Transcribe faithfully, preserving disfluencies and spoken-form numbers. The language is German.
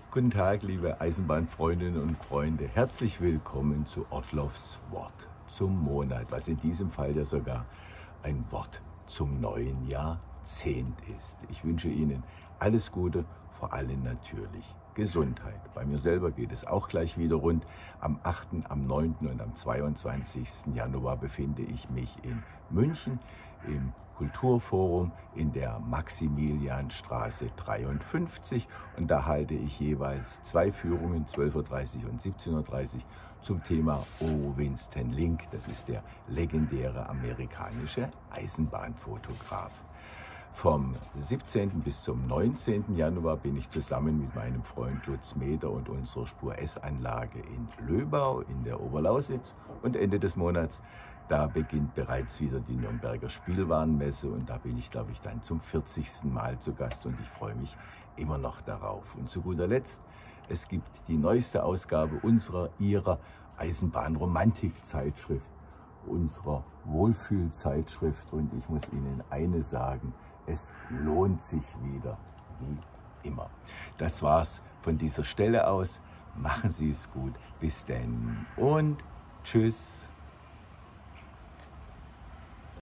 Guten Tag, liebe Eisenbahnfreundinnen und Freunde. Herzlich willkommen zu Ortloffs Wort zum Monat, was in diesem Fall ja sogar ein Wort zum neuen Jahrzehnt ist. Ich wünsche Ihnen alles Gute, vor allem natürlich Gesundheit. Bei mir selber geht es auch gleich wieder rund. Am achten, am neunten und am zweiundzwanzigsten Januar befinde ich mich in München im Kulturforum in der Maximilianstraße dreiundfünfzig, und da halte ich jeweils zwei Führungen, zwölf Uhr dreißig und siebzehn Uhr dreißig, zum Thema O. Winston Link. Das ist der legendäre amerikanische Eisenbahnfotograf. Vom siebzehnten bis zum neunzehnten Januar bin ich zusammen mit meinem Freund Lutz Meder und unserer Spur S-Anlage in Löbau in der Oberlausitz, und Ende des Monats, da beginnt bereits wieder die Nürnberger Spielwarenmesse, und da bin ich, glaube ich, dann zum vierzigsten Mal zu Gast, und ich freue mich immer noch darauf. Und zu guter Letzt, es gibt die neueste Ausgabe unserer, ihrer Eisenbahnromantik-Zeitschrift, unserer Wohlfühlzeitschrift, und ich muss Ihnen eines sagen: Es lohnt sich wieder, wie immer. Das war's von dieser Stelle aus. Machen Sie es gut. Bis denn und tschüss.